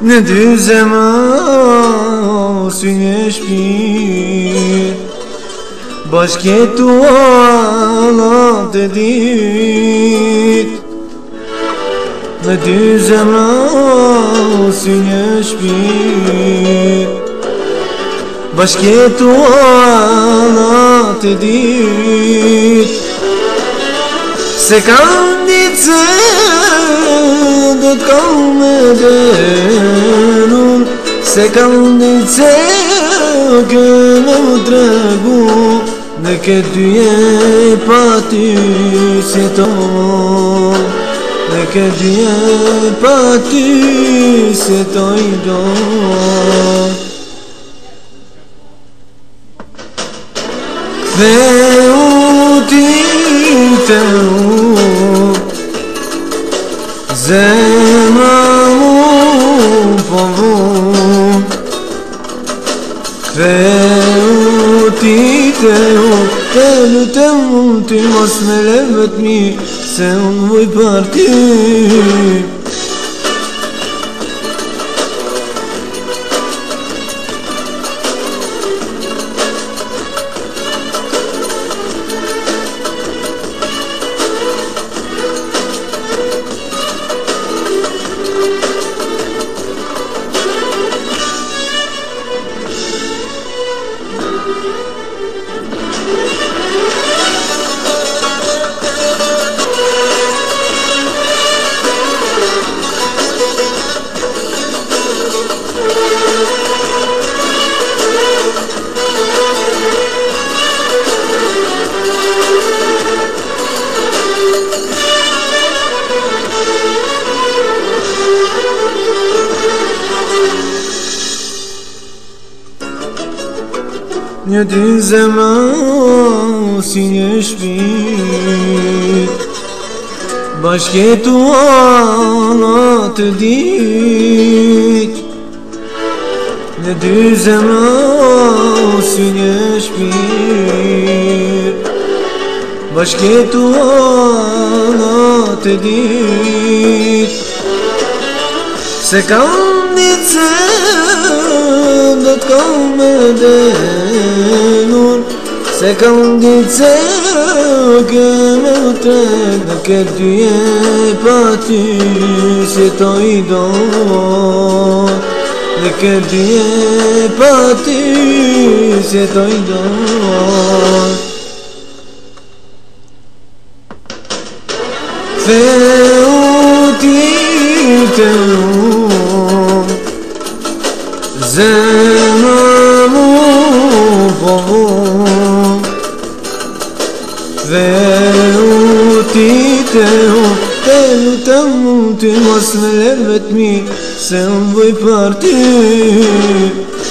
Në dy zemra sy një shpirë, bashkëtuara të ditë. Në dy zemra sy një shpirë, bashkëtuara të ditë. Se kam ditë se do t'kam me dhenun, se kam ditë se këme u tregu, në këtë dyje pa ty se ton, në këtë dyje pa ty se toj do. Dhe u ti të zemra mu po vun, dhe u ti të lutem ti mos me levet mi, se unë vuj për ty. Një dy zemra si një shpirë, bashkëtuara të ditë. Një dy zemra si një shpirë, bashkëtuara të ditë. Se kam ditë se do t'kam me dhenun, se kam ditë se këme u treg, në këtë dyje pa ty se toj do, në këtë dyje pa ty se toj do. Dhe u ti të zemra mu po vun, dhe u ti të lutem ti mos me levet mi, se unë vuj për ty.